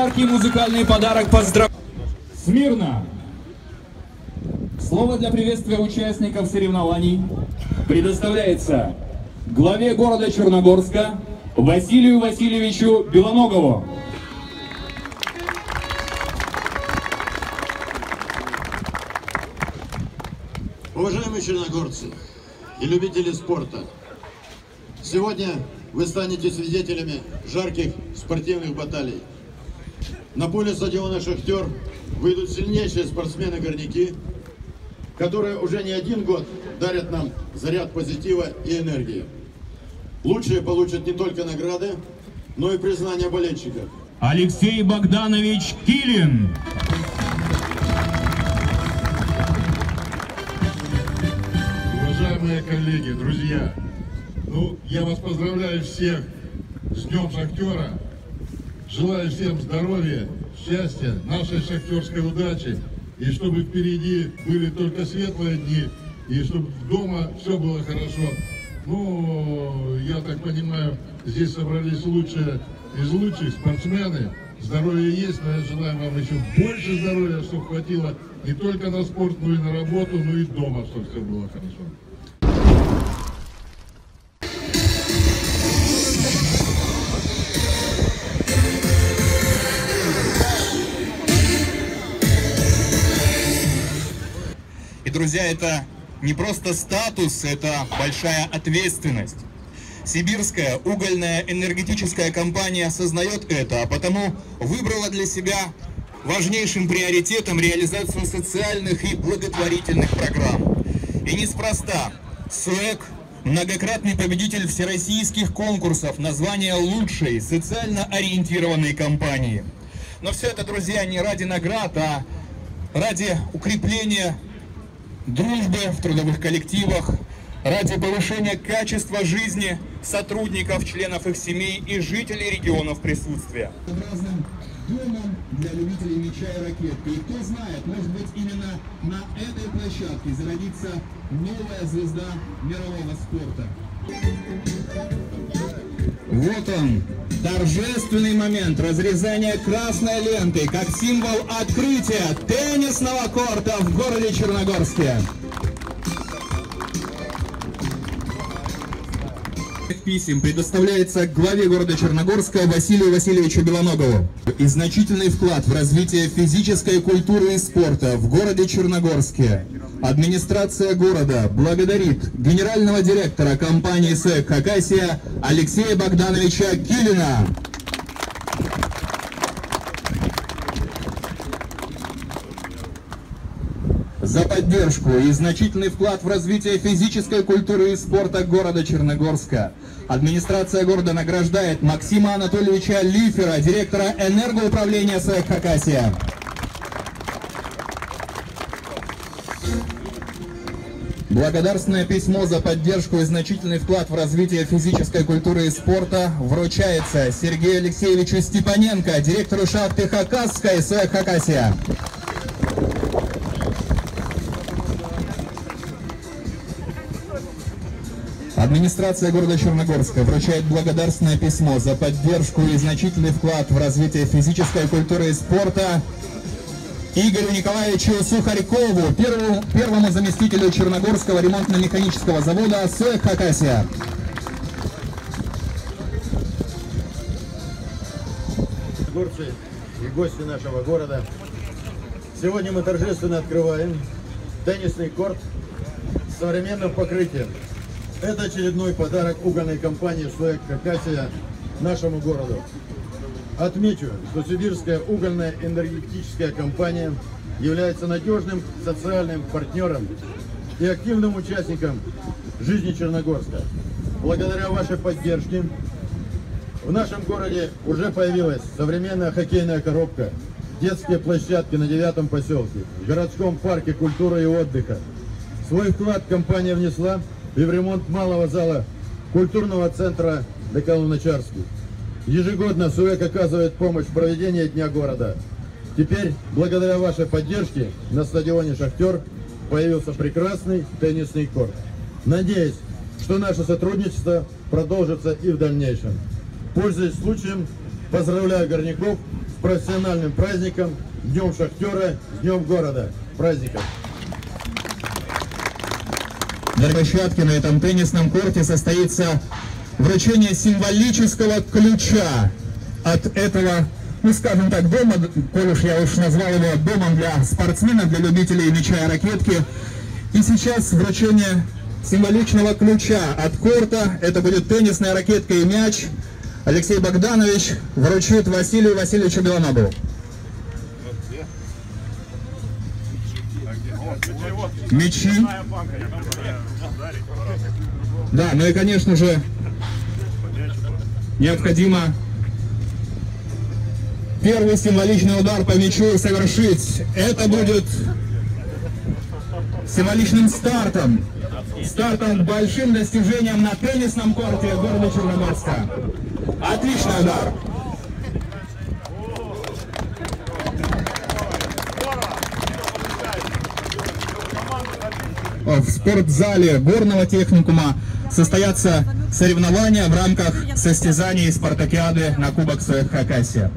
яркий музыкальный подарок Смирно! Слово для приветствия участников соревнований предоставляется главе города Черногорска Василию Васильевичу Белоногову. Уважаемые черногорцы и любители спорта, сегодня вы станете свидетелями жарких спортивных баталий. На поле стадиона «Шахтер» выйдут сильнейшие спортсмены-горняки, которые уже не один год дарят нам заряд позитива и энергии. Лучшие получат не только награды, но и признание болельщиков. Алексей Богданович Килин. Уважаемые коллеги, друзья, я вас поздравляю всех с Днем Шахтера. Желаю всем здоровья, счастья, нашей шахтерской удачи. И чтобы впереди были только светлые дни, и чтобы дома все было хорошо. Я так понимаю, здесь собрались лучшие из лучших спортсмены. Здоровье есть, но я желаю вам еще больше здоровья, чтобы хватило не только на спорт, но и на работу, но и дома, чтобы все было хорошо. И, друзья, это не просто статус, это большая ответственность. Сибирская угольная энергетическая компания осознает это, а потому выбрала для себя важнейшим приоритетом реализацию социальных и благотворительных программ. И неспроста СОЭК – многократный победитель всероссийских конкурсов на звание лучшей социально ориентированной компании. Но все это, друзья, не ради наград, а ради укрепления дружбы в трудовых коллективах, ради повышения качества жизни сотрудников, членов их семей и жителей регионов присутствия. Разным домом для любителей мяча и ракетки. И кто знает, может быть, именно на этой площадке зародится новая звезда мирового спорта. Вот он, торжественный момент разрезания красной ленты, как символ открытия теннисного корта в городе Черногорске. Писем предоставляется главе города Черногорска Василию Васильевичу Белоногову. И значительный вклад в развитие физической культуры и спорта в городе Черногорске. Администрация города благодарит генерального директора компании СОЭК «Хакасия» Алексея Богдановича Килина. За поддержку и значительный вклад в развитие физической культуры и спорта города Черногорска. Администрация города награждает Максима Анатольевича Лифера, директора энергоуправления СОЭК «Хакасия». Благодарственное письмо за поддержку и значительный вклад в развитие физической культуры и спорта вручается Сергею Алексеевичу Степаненко, директору шахты Хакасской СОЭК «Хакасия». Администрация города Черногорска вручает благодарственное письмо за поддержку и значительный вклад в развитие физической культуры и спорта Игорю Николаевичу Сухарькову, первому заместителю Черногорского ремонтно-механического завода СОЭК «Хакасия». Горцы и гости нашего города, сегодня мы торжественно открываем теннисный корт с современным покрытием. Это очередной подарок угольной компании СОЭК «Хакасия» нашему городу. Отмечу, что Сибирская угольная энергетическая компания является надежным социальным партнером и активным участником жизни Черногорска. Благодаря вашей поддержке в нашем городе уже появилась современная хоккейная коробка, детские площадки на 9-м поселке, в городском парке культуры и отдыха. Свой вклад компания внесла и в ремонт малого зала культурного центра Деколуначарский. Ежегодно СОЭК оказывает помощь в проведении Дня города. Теперь, благодаря вашей поддержке, на стадионе «Шахтер» появился прекрасный теннисный корт. Надеюсь, что наше сотрудничество продолжится и в дальнейшем. Пользуясь случаем, поздравляю горняков с профессиональным праздником, Днем Шахтера, Днем города. Праздником! На площадке на этом теннисном корте состоится вручение символического ключа от этого, ну скажем так, дома, коль уж я назвал его домом для спортсменов, для любителей мяча и ракетки. И сейчас вручение символичного ключа от корта, это будет теннисная ракетка и мяч, Алексей Богданович вручит Василию Васильевичу Белоногову. Мячи. Да, ну и конечно же необходимо первый символичный удар по мячу совершить. Это будет символичным стартом. Стартом, большим достижением на теннисном корте города Черногорска. Отличный удар. В спортзале горного техникума состоятся соревнования в рамках состязаний спартакиады на Кубок Хакасия.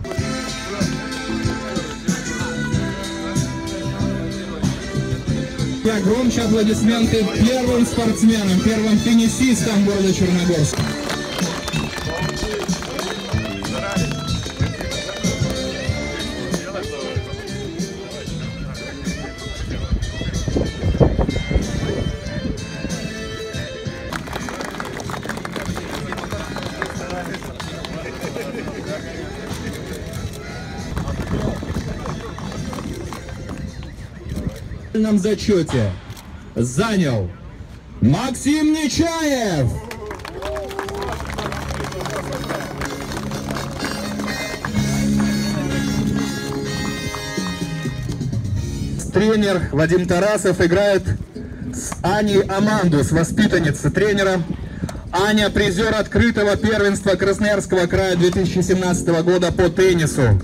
Громче аплодисменты первым спортсменам, первым теннисистам города Черногорска. В финальном зачете занял Максим Нечаев. Тренер Вадим Тарасов играет с Аней Амандус, воспитанница тренера. Аня призер открытого первенства Красноярского края 2017 года по теннису.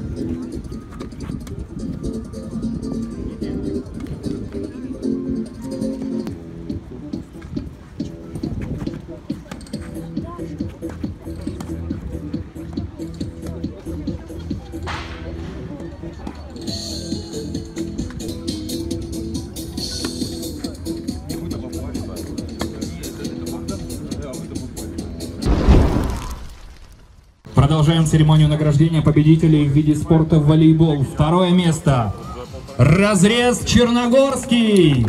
Продолжаем церемонию награждения победителей в виде спорта в волейбол. Второе место. Разрез Черногорский.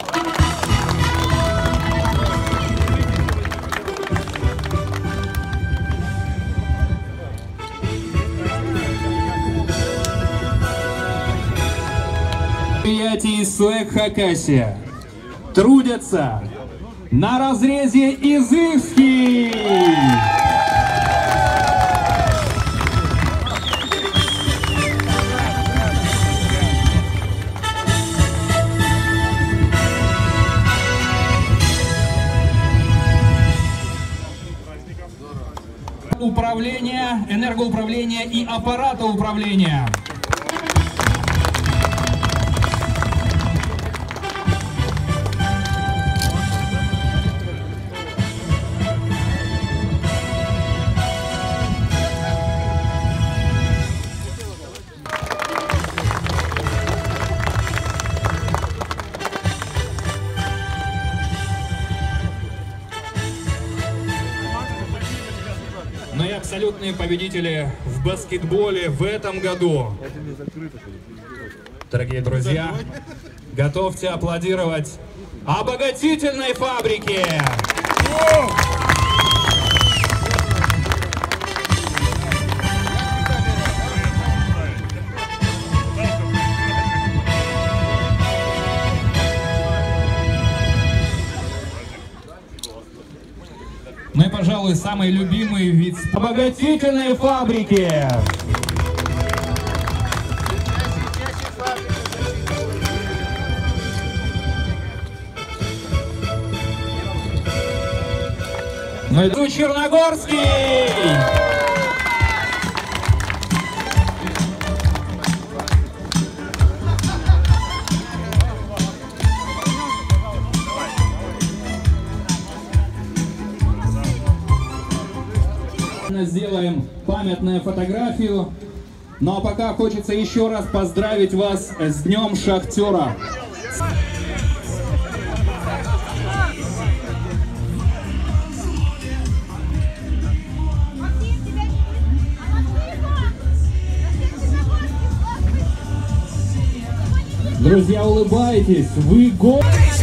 Предприятий СУЭК Хакасия трудятся на разрезе Изывский. Управления, энергоуправления и аппарата управления. Ну и абсолютные победители в баскетболе в этом году. Дорогие друзья, готовьте аплодировать обогатительной фабрике. Ну и, пожалуй, самый любимый вид обогатительной фабрики. Ну и Черногорский. Сделаем памятную фотографию Ну а пока хочется еще раз поздравить вас с Днем Шахтера. Друзья, улыбайтесь, вы го...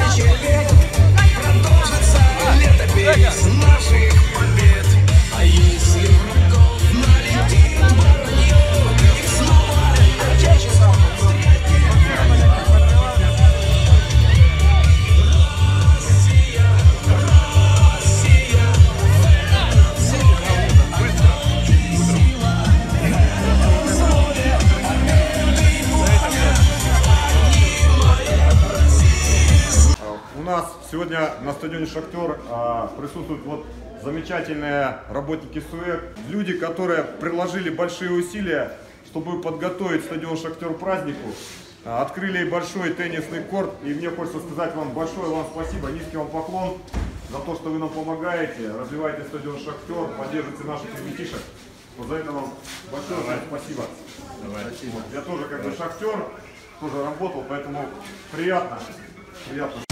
У нас сегодня на стадионе «Шахтер» присутствуют замечательные работники СУЭК, люди, которые приложили большие усилия, чтобы подготовить стадион «Шахтер» к празднику. Открыли большой теннисный корт, и мне хочется сказать вам большое спасибо, низкий вам поклон за то, что вы нам помогаете, развиваете стадион «Шахтер», поддерживаете наших ребятишек. За это вам большое спасибо. Я тоже как бы шахтер, тоже работал, поэтому приятно, что